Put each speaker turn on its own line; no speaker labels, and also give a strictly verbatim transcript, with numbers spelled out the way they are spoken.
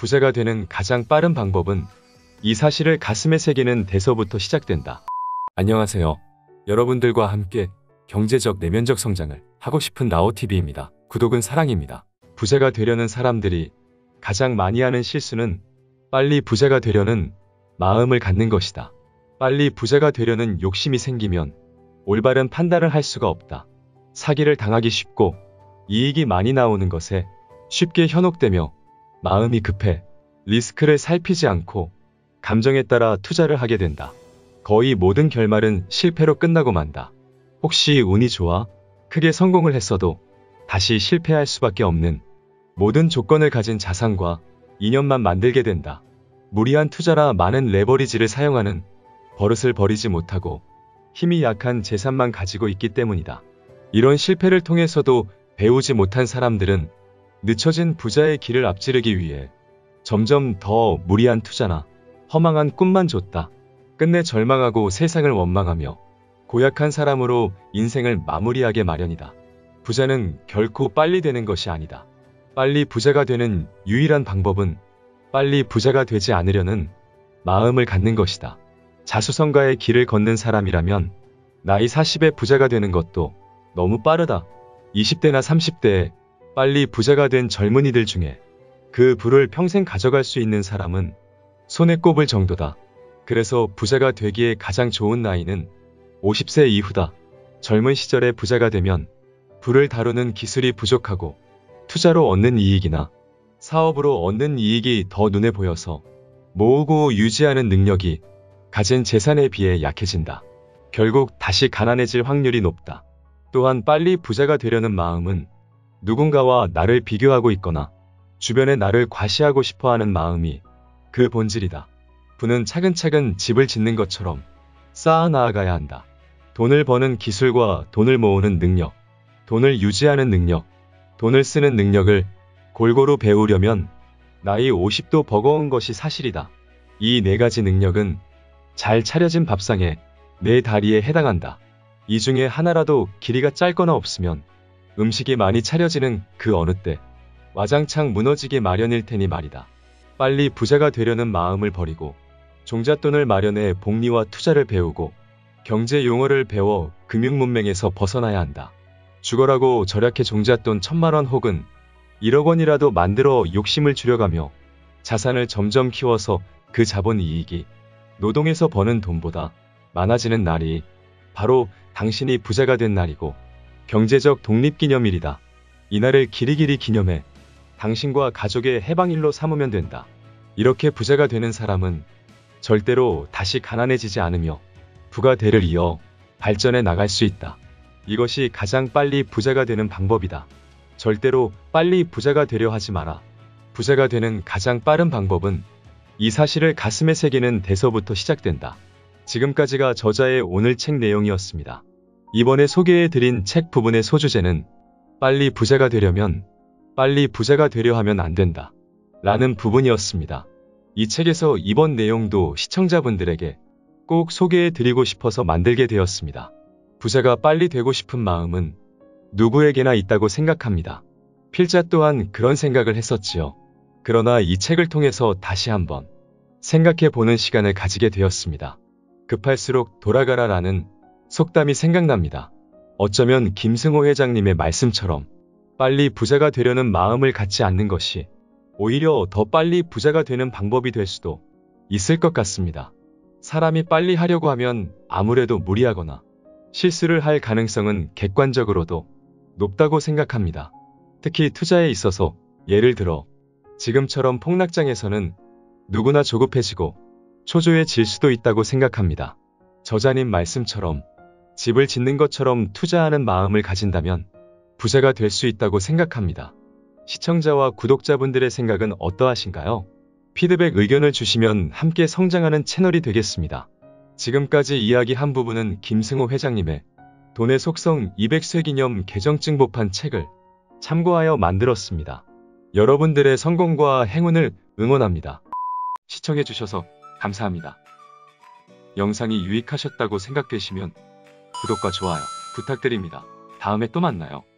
부자가 되는 가장 빠른 방법은 이 사실을 가슴에 새기는 데서부터 시작된다. 안녕하세요. 여러분들과 함께 경제적 내면적 성장을 하고 싶은 라오티비입니다. 구독은 사랑입니다. 부자가 되려는 사람들이 가장 많이 하는 실수는 빨리 부자가 되려는 마음을 갖는 것이다. 빨리 부자가 되려는 욕심이 생기면 올바른 판단을 할 수가 없다. 사기를 당하기 쉽고 이익이 많이 나오는 것에 쉽게 현혹되며 마음이 급해 리스크를 살피지 않고 감정에 따라 투자를 하게 된다. 거의 모든 결말은 실패로 끝나고 만다. 혹시 운이 좋아 크게 성공을 했어도 다시 실패할 수밖에 없는 모든 조건을 가진 자산과 인연만 만들게 된다. 무리한 투자라 많은 레버리지를 사용하는 버릇을 버리지 못하고 힘이 약한 재산만 가지고 있기 때문이다. 이런 실패를 통해서도 배우지 못한 사람들은 늦춰진 부자의 길을 앞지르기 위해 점점 더 무리한 투자나 허망한 꿈만 줬다. 끝내 절망하고 세상을 원망하며 고약한 사람으로 인생을 마무리하게 마련이다. 부자는 결코 빨리 되는 것이 아니다. 빨리 부자가 되는 유일한 방법은 빨리 부자가 되지 않으려는 마음을 갖는 것이다. 자수성가의 길을 걷는 사람이라면 나이 사십에 부자가 되는 것도 너무 빠르다. 이십 대나 삼십 대에 빨리 부자가 된 젊은이들 중에 그 부를 평생 가져갈 수 있는 사람은 손에 꼽을 정도다. 그래서 부자가 되기에 가장 좋은 나이는 오십 세 이후다. 젊은 시절에 부자가 되면 부를 다루는 기술이 부족하고 투자로 얻는 이익이나 사업으로 얻는 이익이 더 눈에 보여서 모으고 유지하는 능력이 가진 재산에 비해 약해진다. 결국 다시 가난해질 확률이 높다. 또한 빨리 부자가 되려는 마음은 누군가와 나를 비교하고 있거나 주변에 나를 과시하고 싶어하는 마음이 그 본질이다. 부는 차근차근 집을 짓는 것처럼 쌓아 나아가야 한다. 돈을 버는 기술과 돈을 모으는 능력, 돈을 유지하는 능력, 돈을 쓰는 능력을 골고루 배우려면 나이 오십도 버거운 것이 사실이다. 이 네 가지 능력은 잘 차려진 밥상에 네 다리에 해당한다. 이 중에 하나라도 길이가 짧거나 없으면 음식이 많이 차려지는 그 어느 때 와장창 무너지기 마련일 테니 말이다. 빨리 부자가 되려는 마음을 버리고 종잣돈을 마련해 복리와 투자를 배우고 경제 용어를 배워 금융문맹에서 벗어나야 한다. 죽어라고 절약해 종잣돈 천만 원 혹은 일억 원이라도 만들어 욕심을 줄여가며 자산을 점점 키워서 그 자본 이익이 노동에서 버는 돈보다 많아지는 날이 바로 당신이 부자가 된 날이고 경제적 독립기념일이다. 이날을 길이길이 기념해 당신과 가족의 해방일로 삼으면 된다. 이렇게 부자가 되는 사람은 절대로 다시 가난해지지 않으며 부가 대를 이어 발전해 나갈 수 있다. 이것이 가장 빨리 부자가 되는 방법이다. 절대로 빨리 부자가 되려 하지 마라. 부자가 되는 가장 빠른 방법은 이 사실을 가슴에 새기는 데서부터 시작된다. 지금까지가 저자의 오늘 책 내용이었습니다. 이번에 소개해드린 책 부분의 소주제는 빨리 부자가 되려면 빨리 부자가 되려 하면 안 된다 라는 부분이었습니다. 이 책에서 이번 내용도 시청자분들에게 꼭 소개해드리고 싶어서 만들게 되었습니다. 부자가 빨리 되고 싶은 마음은 누구에게나 있다고 생각합니다. 필자 또한 그런 생각을 했었지요. 그러나 이 책을 통해서 다시 한번 생각해보는 시간을 가지게 되었습니다. 급할수록 돌아가라 라는 속담이 생각납니다. 어쩌면 김승호 회장님의 말씀처럼 빨리 부자가 되려는 마음을 갖지 않는 것이 오히려 더 빨리 부자가 되는 방법이 될 수도 있을 것 같습니다. 사람이 빨리 하려고 하면 아무래도 무리하거나 실수를 할 가능성은 객관적으로도 높다고 생각합니다. 특히 투자에 있어서 예를 들어 지금처럼 폭락장에서는 누구나 조급해지고 초조해질 수도 있다고 생각합니다. 저자님 말씀처럼 집을 짓는 것처럼 투자하는 마음을 가진다면 부자가 될 수 있다고 생각합니다. 시청자와 구독자분들의 생각은 어떠하신가요? 피드백 의견을 주시면 함께 성장하는 채널이 되겠습니다. 지금까지 이야기한 부분은 김승호 회장님의 돈의 속성 이백 쇄 기념 개정증보판 책을 참고하여 만들었습니다. 여러분들의 성공과 행운을 응원합니다. 시청해주셔서 감사합니다. 영상이 유익하셨다고 생각되시면 구독과 좋아요 부탁드립니다. 다음에 또 만나요.